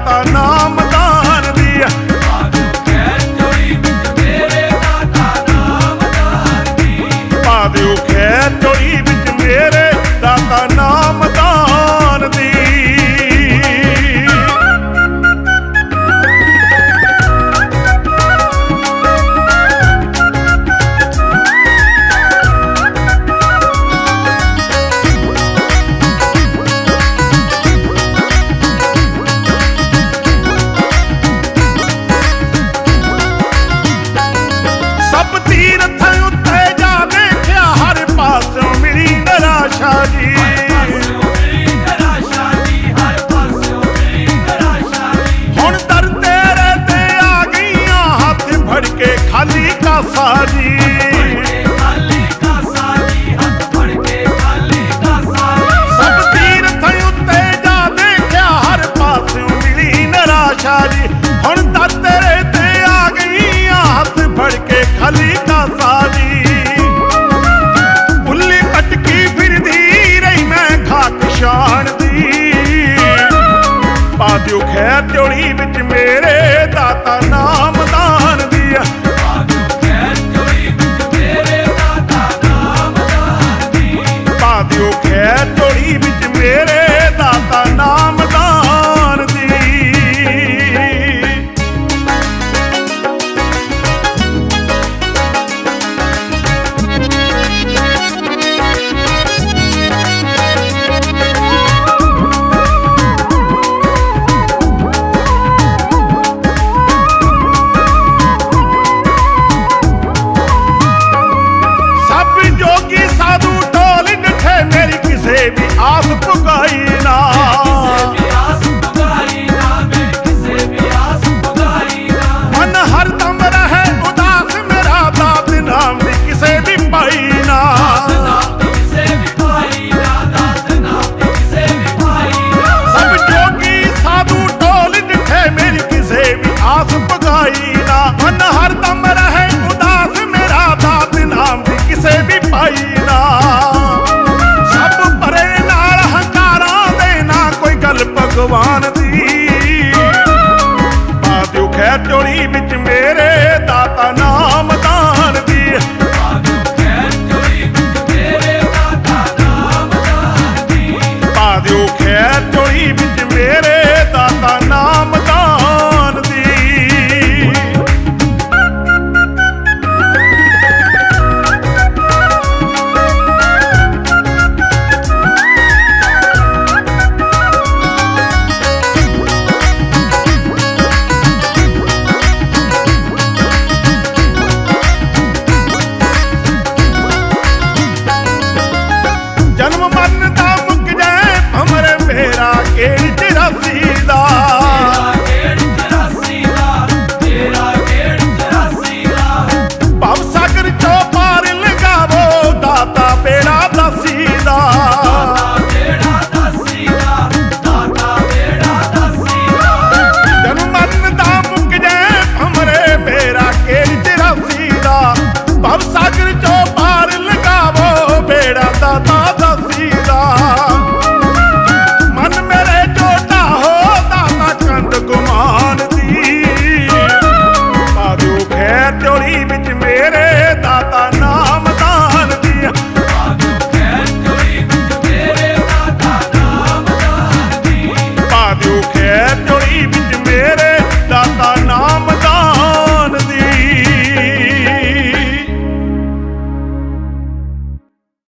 दाता नामदान दी। पा दिओ खैर झोली विच मेरे दाता नामदान दी। पा दिओ खैर झोली विच मेरे दाता नामदान दी। सब तीरथ उत्ते जा देखिया हर पासों मिली निराशा जी। हर पास्यों मिली निराशा जी, हर पास्यों मिली निराशा जी। हुण दर तेरे ते आ गईयां हथ फड़ के खाली कासा जी। खाली कासा जी, हाथ फड़ के खाली कासा जी। सब तीरथ उत्ते जा देखिया हर पासों मिली निराशा जी। हुण दर तेरे ते आ गईयां हथ फड़ के खाली कासा जी। बुल्ली पटकी फिरदी रही मैं खाक शान दी। पा दिओ खैर झोली विच मेरे दाता नामदान दी। पा दिओ खैर झोली विच मेरे दाता नामदान दी। पा दिओ खैर झोली विच मेरे दाता नामदान दी। सब जोगी साधु ढोल डिठे मेरी किसे भी आस पुगाई ना। किसे भी आस पुगाई ना, मेरी किसे भी आस पुगाई ना। मन हरदम रहे उदास मेरा दात नाम दी किसे भी पाई ना। दात नाम दी किसे भी पाई ना, दात नाम दी किसे भी पाई ना। सब जोगी साधु ढोल डिठे मेरी किसे भी आस पुगाई ना। मन हरदम रहे उदास मेरा दात नाम दी किसे भी पाई ना। सब परे नाल हंकारां दे ना कोई गल भगवान दी। पा दिओ खैर झोली विच